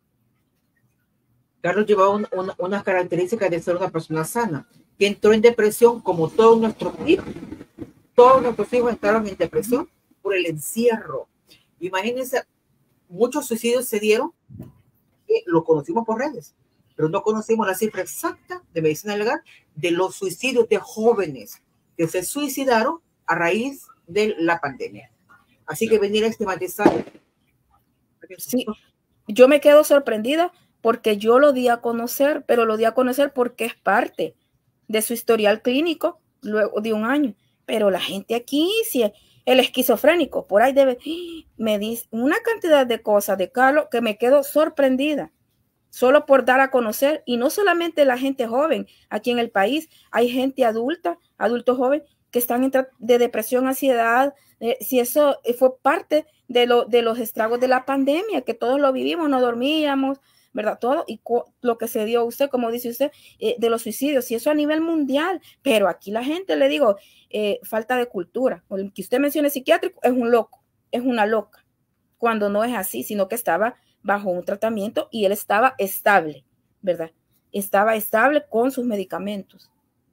Carlos llevaba un, una, unas características de ser una persona sana, que entró en depresión como todos nuestros hijos. Todos nuestros hijos entraron en depresión por el encierro. Imagínense, muchos suicidios se dieron, que lo conocimos por redes, pero no conocimos la cifra exacta de medicina legal de los suicidios de jóvenes que se suicidaron a raíz de la pandemia. Así que venir a estigmatizar. Sí, yo me quedo sorprendida porque yo lo di a conocer, pero lo di a conocer porque es parte de su historial clínico luego de un año. Pero la gente aquí, si el esquizofrénico, por ahí debe, me dice una cantidad de cosas de Carlos que me quedo sorprendida, solo por dar a conocer, y no solamente la gente joven, aquí en el país hay gente adulta, adultos jóvenes, que están en de depresión, ansiedad, eh, si eso fue parte de, lo, de los estragos de la pandemia, que todos lo vivimos, no dormíamos, ¿verdad? Todo, y lo que se dio a usted, como dice usted, eh, de los suicidios, y eso a nivel mundial, pero aquí la gente, le digo, eh, falta de cultura. El que usted mencione psiquiátrico es un loco, es una loca, cuando no es así, sino que estaba bajo un tratamiento y él estaba estable, ¿verdad? Estaba estable con sus medicamentos.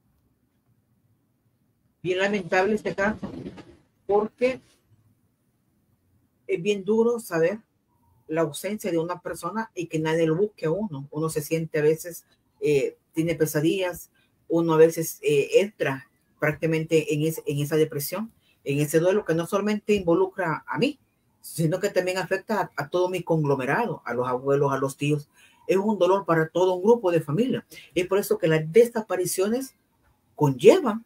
Bien lamentable este caso, porque es bien duro saber la ausencia de una persona y que nadie lo busque a uno. Uno se siente a veces, eh, tiene pesadillas, uno a veces eh, entra prácticamente en, es, en esa depresión, en ese duelo que no solamente involucra a mí, sino que también afecta a, a todo mi conglomerado, a los abuelos, a los tíos. Es un dolor para todo un grupo de familia. Es por eso que las desapariciones conllevan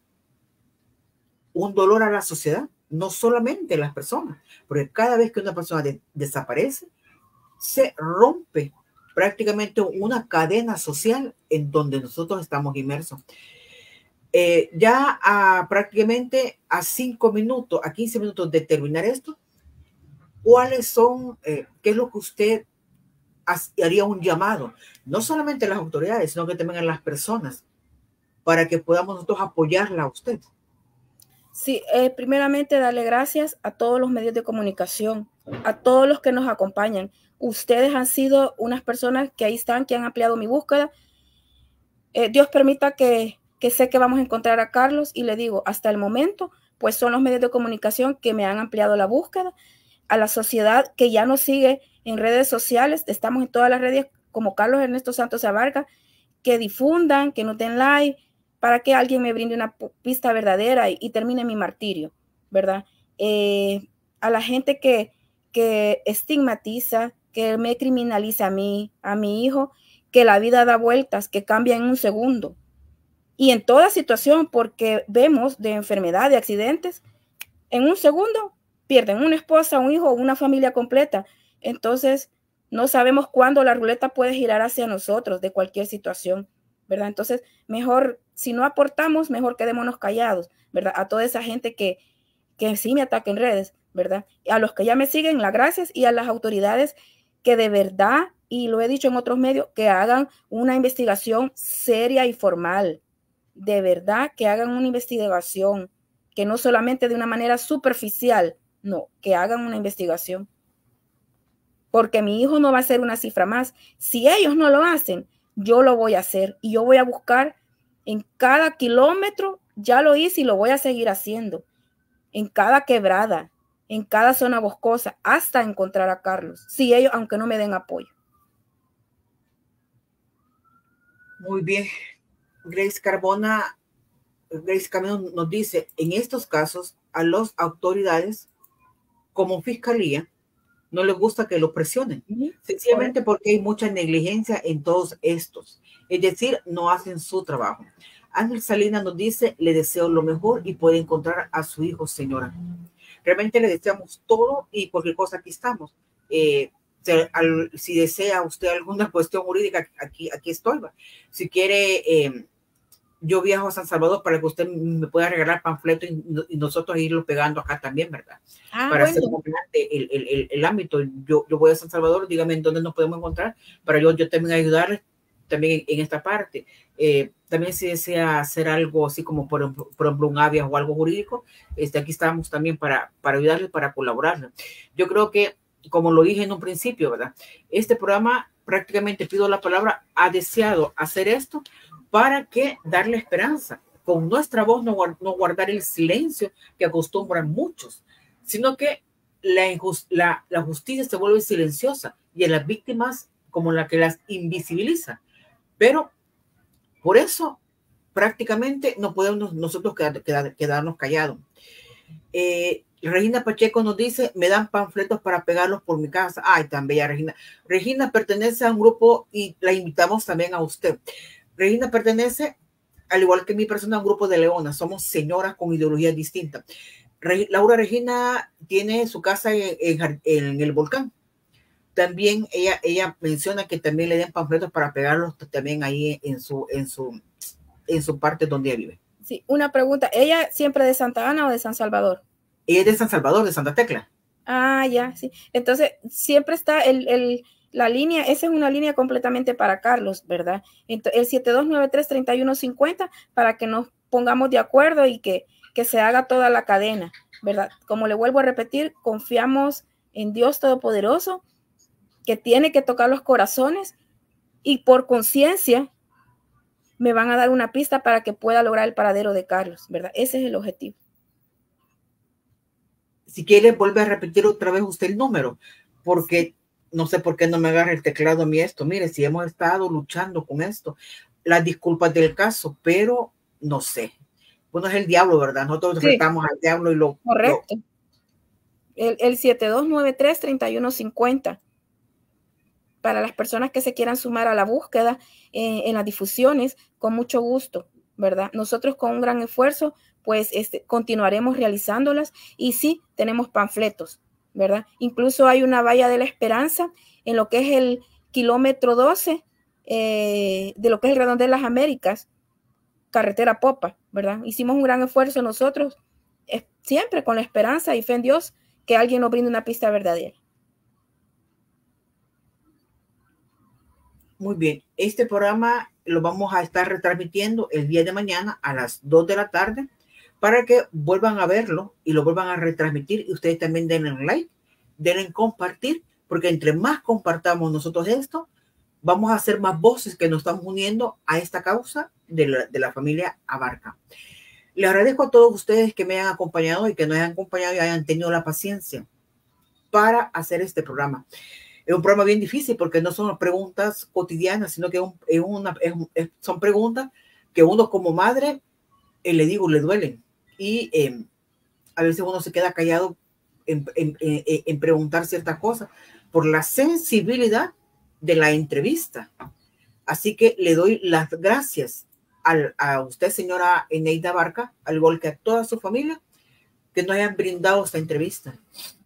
un dolor a la sociedad, no solamente a las personas, porque cada vez que una persona de, desaparece, se rompe prácticamente una cadena social en donde nosotros estamos inmersos. Eh, ya a prácticamente a cinco minutos, a quince minutos de terminar esto, ¿cuáles son, eh, qué es lo que usted haría un llamado? No solamente a las autoridades, sino que también a las personas, para que podamos nosotros apoyarla a usted. Sí, eh, primeramente darle gracias a todos los medios de comunicación, a todos los que nos acompañan. Ustedes han sido unas personas que ahí están, que han ampliado mi búsqueda. Eh, Dios permita que, que sé que vamos a encontrar a Carlos, y le digo, hasta el momento, pues son los medios de comunicación que me han ampliado la búsqueda. A la sociedad que ya nos sigue en redes sociales, estamos en todas las redes como Carlos Ernesto Santos Abarca, que difundan, que nos den like, para que alguien me brinde una pista verdadera y, y termine mi martirio, ¿verdad? Eh, a la gente que, que estigmatiza, que me criminaliza a mí, a mi hijo, que la vida da vueltas, que cambia en un segundo. Y en toda situación, porque vemos de enfermedad, de accidentes, en un segundo pierden una esposa, un hijo, una familia completa. Entonces, no sabemos cuándo la ruleta puede girar hacia nosotros de cualquier situación, ¿verdad? Entonces, mejor, si no aportamos, mejor quedémonos callados, ¿verdad? A toda esa gente que, que sí me ataca en redes, ¿verdad? A los que ya me siguen, las gracias, y a las autoridades que de verdad, y lo he dicho en otros medios, que hagan una investigación seria y formal, de verdad, que hagan una investigación, que no solamente de una manera superficial, no, que hagan una investigación. Porque mi hijo no va a ser una cifra más. Si ellos no lo hacen, yo lo voy a hacer, y yo voy a buscar en cada kilómetro, ya lo hice y lo voy a seguir haciendo, en cada quebrada, en cada zona boscosa, hasta encontrar a Carlos, si ellos, aunque no me den apoyo. Muy bien. Grace Carbona, Grace Camino nos dice, en estos casos, a las autoridades, como fiscalía, no les gusta que lo presionen, sencillamente porque hay mucha negligencia en todos estos, es decir, no hacen su trabajo. Ángel Salinas nos dice, le deseo lo mejor y puede encontrar a su hijo, señora. Realmente le deseamos todo, y cualquier cosa aquí estamos. Eh, si, al, si desea usted alguna cuestión jurídica, aquí, aquí estoy. Si quiere eh, yo viajo a San Salvador para que usted me pueda regalar panfletos y, y nosotros irlo pegando acá también, ¿verdad? Ah, para bueno. hacer un el, el, el, el ámbito. Yo, yo voy a San Salvador, dígame en dónde nos podemos encontrar para yo, yo también ayudarles también en, en esta parte. Eh, también si desea hacer algo así como por, por ejemplo un habeas o algo jurídico, este, aquí estamos también para, para ayudarles, para colaborar. Yo creo que, como lo dije en un principio, ¿verdad? Este programa, prácticamente pido la palabra, ha deseado hacer esto para que darle esperanza. Con nuestra voz no, no guardar el silencio que acostumbran muchos, sino que la, la, la justicia se vuelve silenciosa y a las víctimas como la que las invisibiliza. Pero por eso prácticamente no podemos nosotros quedar, quedar, quedarnos callados. Eh, Regina Pacheco nos dice, me dan panfletos para pegarlos por mi casa. Ay, tan bella Regina. Regina pertenece a un grupo y la invitamos también a usted. Regina pertenece, al igual que mi persona, a un grupo de leonas. Somos señoras con ideologías distintas. Re, Laura Regina tiene su casa en, en, en el volcán. También ella, ella menciona que también le den panfletos para pegarlos también ahí en su, en su, en su parte donde ella vive. Sí, una pregunta. ¿Ella siempre de Santa Ana o de San Salvador? Ella es de San Salvador, de Santa Tecla. Ah, ya, sí. Entonces, siempre está el, el, la línea, esa es una línea completamente para Carlos, ¿verdad? Entonces, el siete dos nueve tres, tres uno cinco cero para que nos pongamos de acuerdo y que, que se haga toda la cadena, ¿verdad? Como le vuelvo a repetir, confiamos en Dios Todopoderoso, que tiene que tocar los corazones y por conciencia me van a dar una pista para que pueda lograr el paradero de Carlos, ¿verdad? Ese es el objetivo. Si quiere, vuelve a repetir otra vez usted el número, porque no sé por qué no me agarra el teclado a mí esto. Mire, si hemos estado luchando con esto, las disculpas del caso, pero no sé. Bueno, es el diablo, ¿verdad? Nosotros sí. Retamos al diablo y lo... Correcto. Lo... El, el siete dos nueve tres, tres uno cinco cero. Para las personas que se quieran sumar a la búsqueda eh, en las difusiones, con mucho gusto, ¿verdad? Nosotros con un gran esfuerzo, pues este, continuaremos realizándolas y sí, tenemos panfletos, ¿verdad? Incluso hay una valla de la esperanza en lo que es el kilómetro doce eh, de lo que es el Redondel de las Américas, carretera Popa, ¿verdad? Hicimos un gran esfuerzo nosotros, eh, siempre con la esperanza y fe en Dios que alguien nos brinde una pista verdadera. Muy bien, este programa lo vamos a estar retransmitiendo el día de mañana a las dos de la tarde para que vuelvan a verlo y lo vuelvan a retransmitir y ustedes también denle un like, denle compartir, porque entre más compartamos nosotros esto, vamos a hacer más voces que nos estamos uniendo a esta causa de la, de la familia Abarca. Les agradezco a todos ustedes que me hayan acompañado y que nos hayan acompañado y hayan tenido la paciencia para hacer este programa. Es un programa bien difícil porque no son preguntas cotidianas, sino que es un, es una, es, es, son preguntas que uno como madre, eh, le digo, le duelen. Y eh, a veces uno se queda callado en, en, en, en preguntar ciertas cosas por la sensibilidad de la entrevista. Así que le doy las gracias al, a usted, señora Eneida Abarca, al igual que a toda su familia, que nos hayan brindado esta entrevista.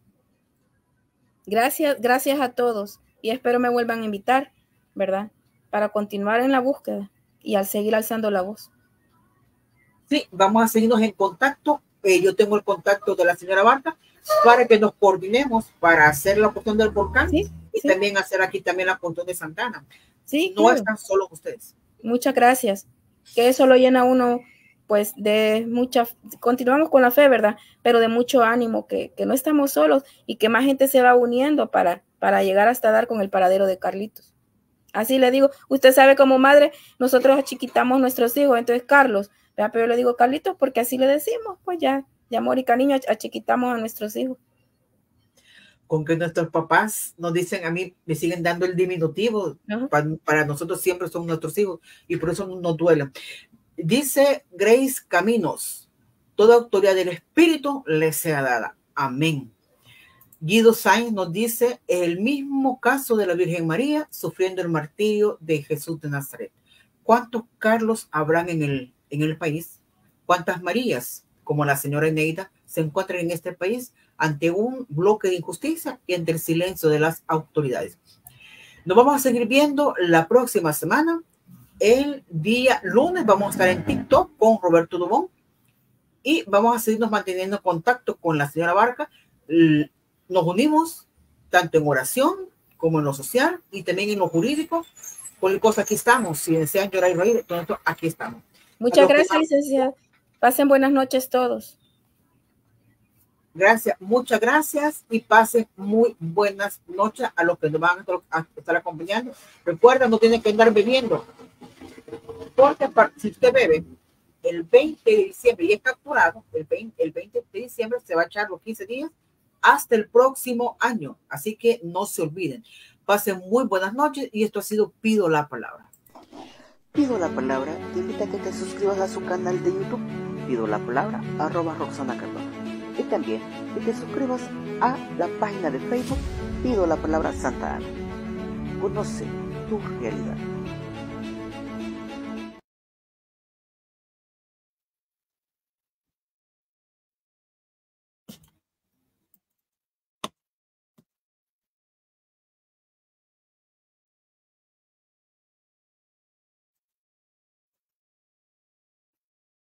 Gracias, gracias a todos y espero me vuelvan a invitar, ¿verdad? Para continuar en la búsqueda y al seguir alzando la voz. Sí, vamos a seguirnos en contacto. Eh, yo tengo el contacto de la señora Abarca para que nos coordinemos para hacer la cuestión del volcán sí, y sí. también hacer aquí también la cuestión de Santana. Sí, no claro. Están solo ustedes. Muchas gracias. Que eso lo llena uno pues de mucha, continuamos con la fe, ¿verdad? Pero de mucho ánimo, que, que no estamos solos y que más gente se va uniendo para, para llegar hasta dar con el paradero de Carlitos. Así le digo, usted sabe como madre, nosotros achiquitamos nuestros hijos, entonces Carlos, ¿verdad? Pero yo le digo Carlitos porque así le decimos, pues ya, de amor y cariño achiquitamos a nuestros hijos. Con que nuestros papás nos dicen, a mí me siguen dando el diminutivo, uh-huh. para, para nosotros siempre son nuestros hijos y por eso nos duelen. Dice Grace Caminos, toda autoridad del Espíritu les sea dada. Amén. Guido Sainz nos dice, es el mismo caso de la Virgen María sufriendo el martirio de Jesús de Nazaret. ¿Cuántos Carlos habrán en el, en el país? ¿Cuántas Marías, como la señora Eneida, se encuentran en este país ante un bloque de injusticia y ante el silencio de las autoridades? Nos vamos a seguir viendo la próxima semana el día lunes vamos a estar en TikTok con Roberto Dubón y vamos a seguirnos manteniendo en contacto con la señora Barca. Nos unimos tanto en oración como en lo social y también en lo jurídico. Cualquier cosa, aquí estamos. Si desean llorar y reír, entonces aquí estamos. Muchas gracias, licenciada. Pasen buenas noches todos. Gracias, muchas gracias y pasen muy buenas noches a los que nos van a estar acompañando. Recuerda, no tienen que andar bebiendo, porque si usted bebe el veinte de diciembre y es capturado, el veinte, el veinte de diciembre se va a echar los quince días hasta el próximo año. Así que no se olviden. Pasen muy buenas noches y esto ha sido Pido la Palabra. Pido la Palabra te invita a que te suscribas a su canal de YouTube, Pido la Palabra, arroba Roxana Cardona. Y también que te suscribas a la página de Facebook Pido la Palabra Santa Ana. Conoce tu realidad.